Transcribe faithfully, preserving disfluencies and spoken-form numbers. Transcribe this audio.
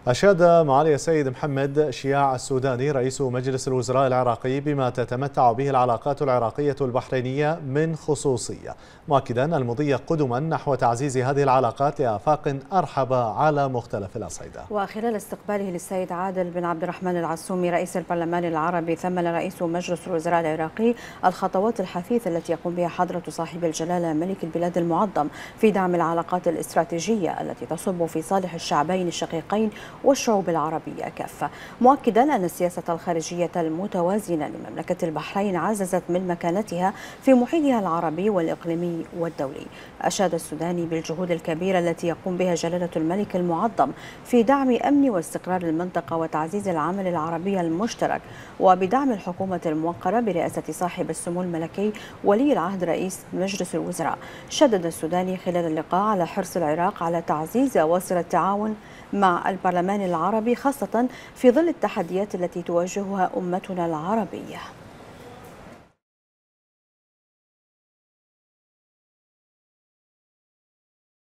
أشاد معالي السيد محمد شياع السوداني رئيس مجلس الوزراء العراقي بما تتمتع به العلاقات العراقية البحرينية من خصوصية، مؤكدا المضي قدما نحو تعزيز هذه العلاقات لآفاق أرحب على مختلف الأصعدة. وخلال استقباله للسيد عادل بن عبد الرحمن العسومي رئيس البرلمان العربي، ثمن رئيس مجلس الوزراء العراقي الخطوات الحثيثة التي يقوم بها حضرة صاحب الجلالة ملك البلاد المعظم في دعم العلاقات الاستراتيجية التي تصب في صالح الشعبين الشقيقين والشعوب العربية كافة، مؤكدا أن السياسة الخارجية المتوازنة لمملكة البحرين عززت من مكانتها في محيطها العربي والإقليمي والدولي. أشاد السوداني بالجهود الكبيرة التي يقوم بها جلالة الملك المعظم في دعم أمن واستقرار المنطقة وتعزيز العمل العربي المشترك، وبدعم الحكومة الموقرة برئاسة صاحب السمو الملكي ولي العهد رئيس مجلس الوزراء. شدد السوداني خلال اللقاء على حرص العراق على تعزيز أواصر التعاون مع البرلمان العربي، خاصة في ظل التحديات التي تواجهها أمتنا العربية.